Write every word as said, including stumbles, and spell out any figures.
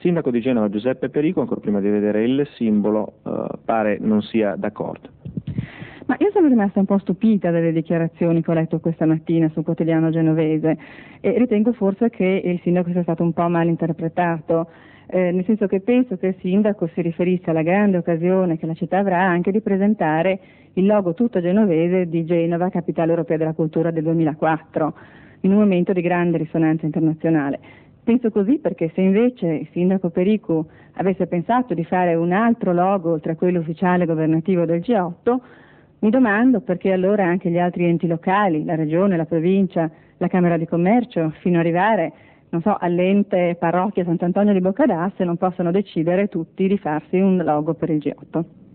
sindaco di Genova Giuseppe Perico, ancora prima di vedere il simbolo, eh, pare non sia d'accordo. Ma io sono rimasta un po' stupita dalle dichiarazioni che ho letto questa mattina sul quotidiano genovese e ritengo forse che il sindaco sia stato un po' mal interpretato, eh, nel senso che penso che il sindaco si riferisse alla grande occasione che la città avrà anche di presentare il logo tutto genovese di Genova, capitale europea della cultura del duemilaquattro, in un momento di grande risonanza internazionale. Penso così perché se invece il sindaco Perico avesse pensato di fare un altro logo oltre a quello ufficiale governativo del G otto, mi domando perché allora anche gli altri enti locali, la regione, la provincia, la Camera di Commercio, fino ad arrivare, non so, all'ente parrocchia Sant'Antonio di Boccadasse, non possono decidere tutti di farsi un logo per il G otto.